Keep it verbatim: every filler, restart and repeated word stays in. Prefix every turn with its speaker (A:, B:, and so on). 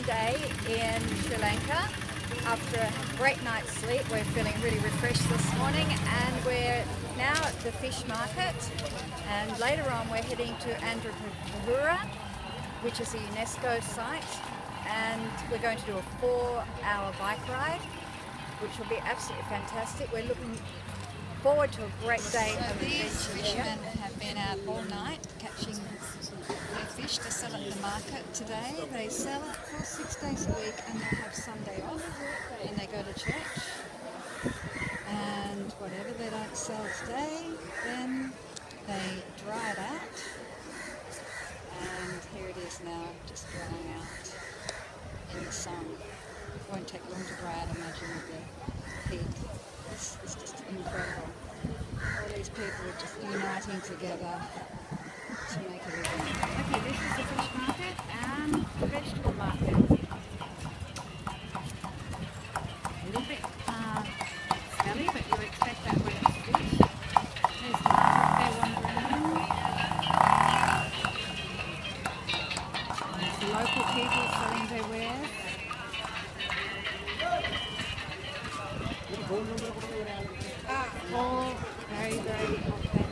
A: day in Sri Lanka. After a great night's sleep, we're feeling really refreshed this morning, and we're now at the fish market, and later on we're heading to Andhra, which is a UNESCO site, and we're going to do a four hour bike ride, which will be absolutely fantastic. We're looking forward to a great day
B: So
A: of
B: these
A: adventure
B: fishermen
A: here.
B: have been out all night catching their fish to sell at the market today. They sell it for six days a week and they have Sunday off and they go to church. And whatever they don't sell today, then they dry it out. And here it is now, just drying out in the sun. It won't take long to dry out, imagine, with the heat. It's, it's just incredible. All these people are just uniting together to make it event.
A: Okay, this is the fish market and the vegetable market. A little bit uh, smelly, but you expect that when it's fish. There's the market there wandering. There's the local people selling their wares. All very, very authentic.